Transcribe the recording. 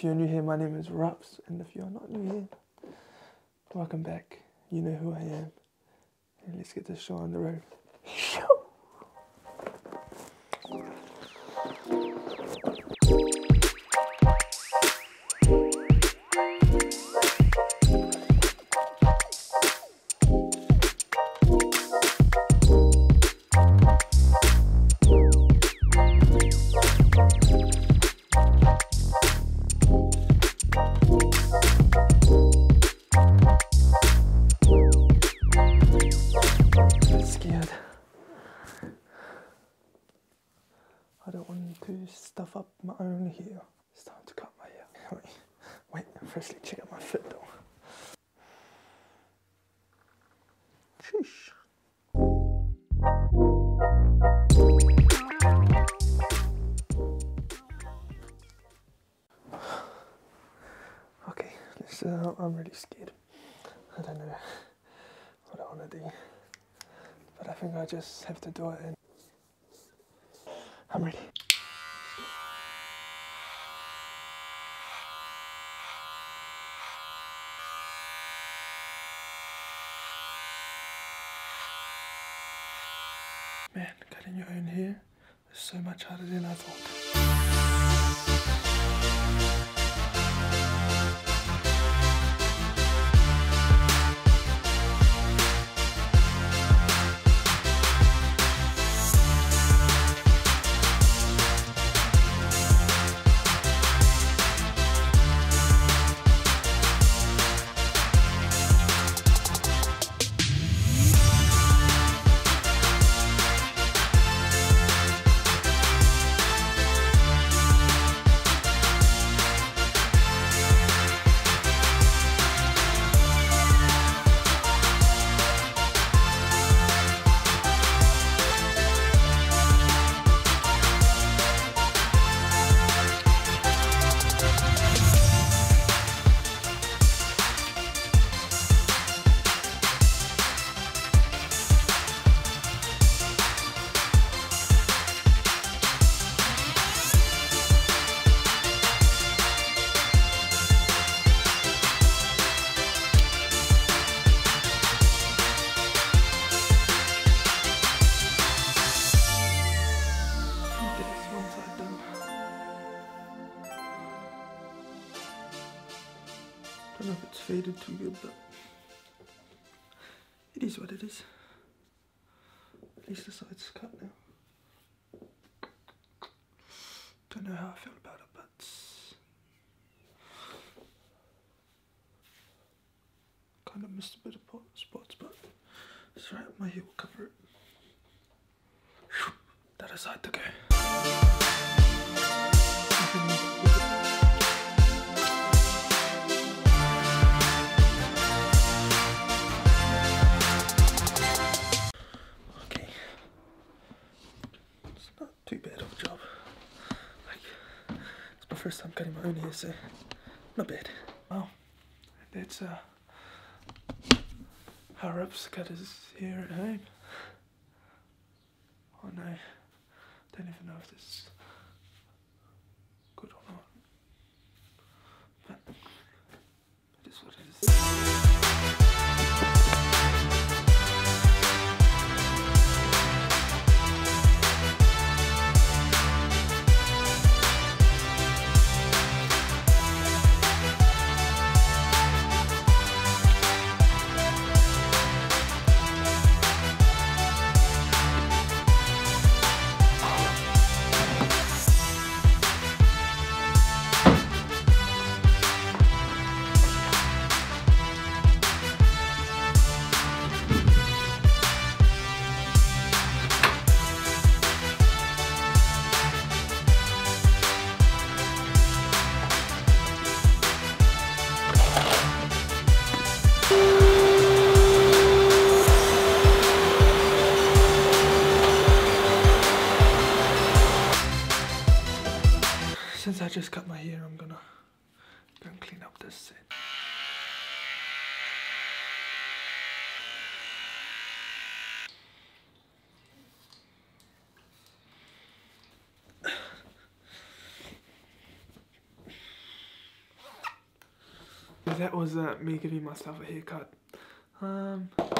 If you're new here, my name is WRAPZ, and if you're not new here, welcome back. You know who I am. And let's get this show on the road. Scared. I don't want to stuff up my own hair. It's time to cut my hair. Wait, firstly check out my fit though. Sheesh. Okay, I'm really scared. I don't know what I want to do, but I think I just have to do it, and I'm ready. Man, cutting your own hair is so much harder than I thought. I don't know if it's faded too good, but it is what it is. At least the side's cut now. Don't know how I feel about it, but kind of missed a bit of spots, but it's right, my hair will cover it. That aside to go. Too bad of a job. Like, it's my first time cutting my own hair, so not bad. Wow, that's how WRAPZ cut his hair at home. Oh no, don't even know if this is good or not, but it is what it is. Since I just cut my hair, I'm gonna go and clean up this set. that was me giving myself a haircut.